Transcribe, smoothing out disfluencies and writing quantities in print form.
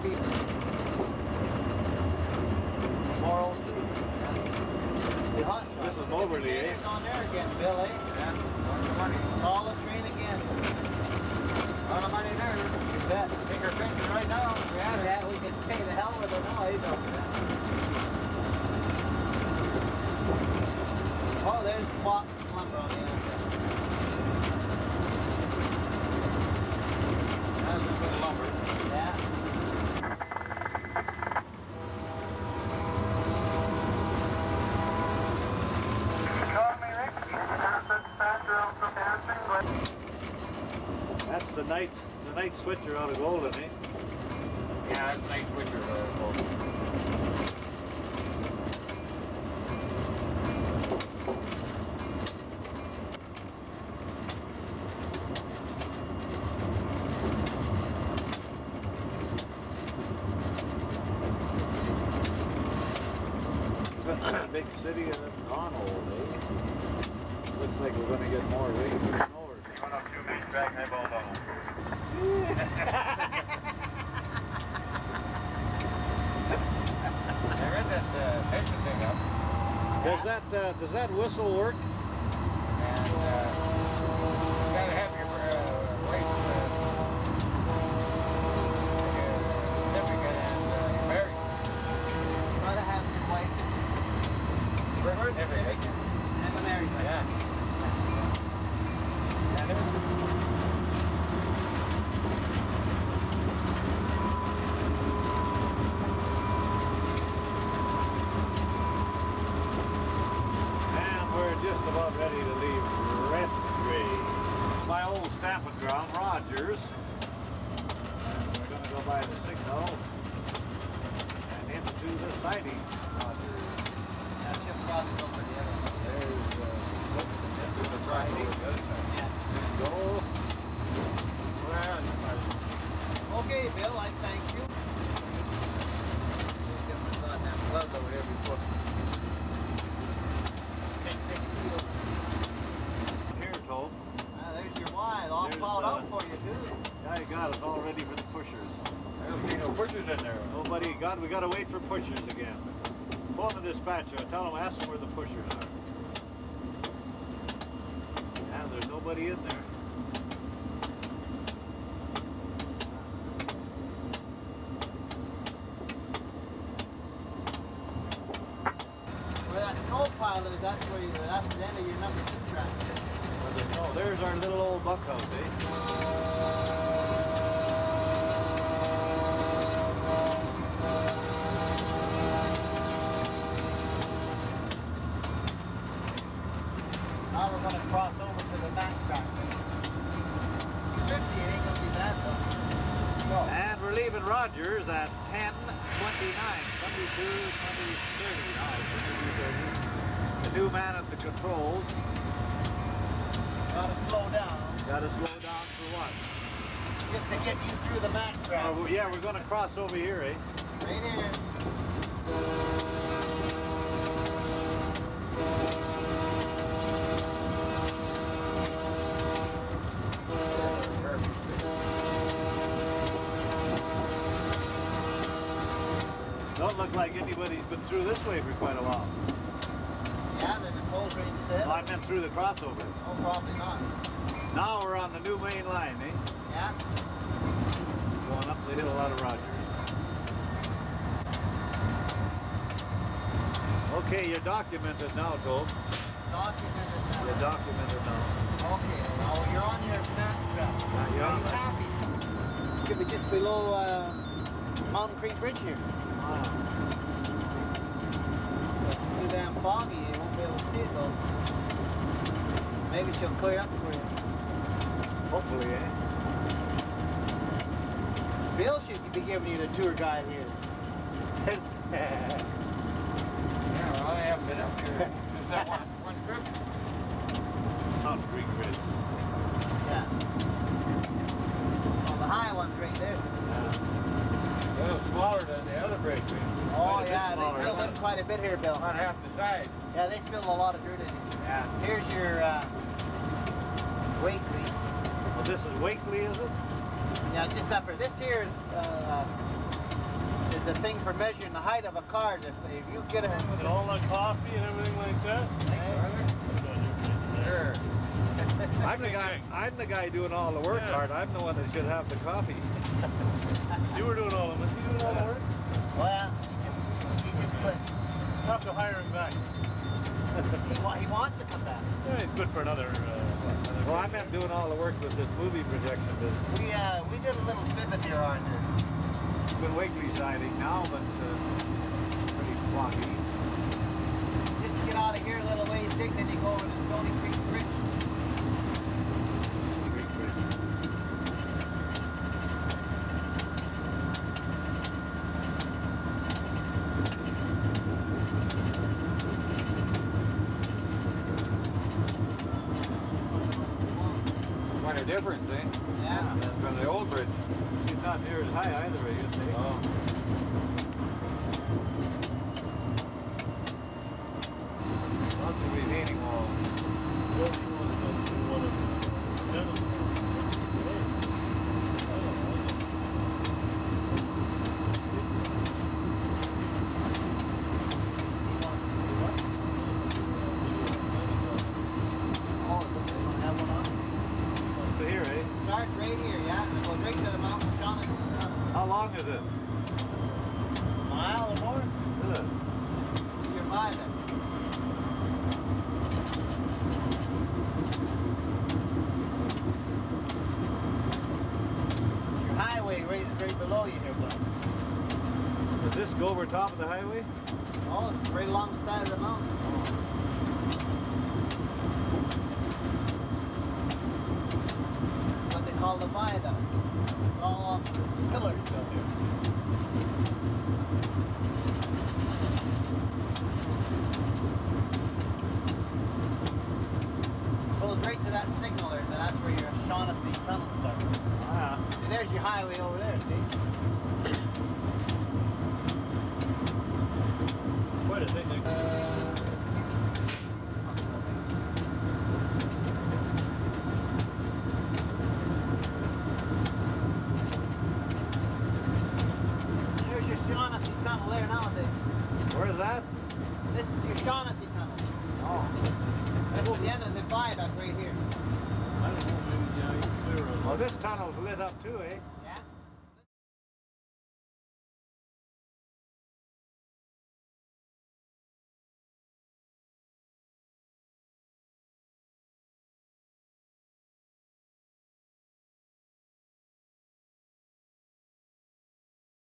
feet. More old trees. The hot shot. This is Moberly, eh? It's on there again, Bill, eh? Yeah. Money. All the rain again. A lot of money there. You bet. Take our pension right now. We had it. Yeah, we can pay the hell with it now, eh? Oh, there's box lumber on the outside. That's a little bit of lumber. Yeah. That's the night switcher out of Golden, eh? Yeah, that's night switcher out of Golden. Big city and it's on old, eh? Looks like we're going to get more rain than snow. One up 2 main track and I balled on them. There is that pension thing up. Does that whistle work? And you got to have your weight certificate and your marriage. You gotta have your wife. Birth certificate. And the marriage. Yeah. Just about ready to leave Rest Grade. My old stamping ground, Rogers. And we're going to go by the signal and into the siding. Rogers. That's just crossing over the other one. There's into the siding. Yeah. Go. Okay, Bill, I thank you. There's on that gloves over there before. Here, Toll. There's your wine, all plowed out for you, dude. Yeah, you got it. It's all ready for the pushers. I don't see no pushers in there. Nobody got. We got to wait for pushers again. Phone the dispatcher. Tell them, ask them where the pushers are. And there's nobody in there. Where that snow pile is, that's the end of your number 2 track. Oh, there's our little old bunkhouse, eh? Now we're going to cross over to the back track. 50, it ain't going to be bad though. No. And we're leaving Rogers at 10:29, 22, 20, 30. The new man at the controls. Gotta slow down. Gotta slow down for what? Just to get you through the back track. Yeah, we're going to cross over here, eh? Right here. Don't look like anybody's been through this way for quite a while. Yeah, there's a cold range set. Well, I meant through the crossover. Oh, probably not. Now we're on the new main line, eh? Yeah. Going up the hill out of Rogers. Okay, you're documented now, Toll. Documented now. You're documented now. Okay, now you're on your back track. You're Are on you happy? Should be just below Mountain Creek Bridge here. Wow. It's too damn foggy, you won't be able to see it though. Maybe she'll clear up for you. Hopefully, eh? Bill should be giving you the tour guide here. Yeah, well, I haven't been up here since that one trip. Mountain Creek Bridge. Yeah. Well, the high one's right there. Yeah. A little smaller than the other bridge. Oh, yeah, they filled in quite a bit here, Bill. About half the size. Yeah, they filled a lot of dirt in here. Yeah. Here's your Wakely. Well, this is Wakely, is it? Yeah, just up here. This here is There's a thing for measuring the height of a car. If you get a... And all that coffee and everything like that? Sure. I'm the guy doing all the work, Art. I'm the one that should have the coffee. You were doing all of it. Was he doing all the work? Well, he just quit. We'll have to hire him back. He wants to come back. Yeah, he's good for another Well, I meant doing all the work with this movie projection business. We did a little pivot here, Arthur. It's been wiggly siding now, but pretty floppy. Just to get out of here a little ways, dig, then you go over to Stony Creek Bridge. Quite a difference, eh? Yeah. From the old bridge. It's not near as high either, I guess, eh? Oh. Lots of retaining walls. What do you want to do? You want to send him? So here, eh? Starts right here, yeah? And it goes right to the mountain, Shawnee. How long is it? A mile or more? Is it? You're by then. Your highway right below you here, bud. Does this go over top of the highway? Oh, it's right along the side of the mountain. What they call the viaduct. It's all off the pillars built here. Goes right to that signal there, so that's where your Shaughnessy tunnel starts. Ah. See, there's your highway over there, see? Quite a thing. There's your Shaughnessy tunnel there nowadays. Where's that? This is your Shaughnessy tunnel. Oh. That's the end of the viaduct right here. I don't know, maybe, yeah, he's clear on Well, this tunnel's lit up too, eh?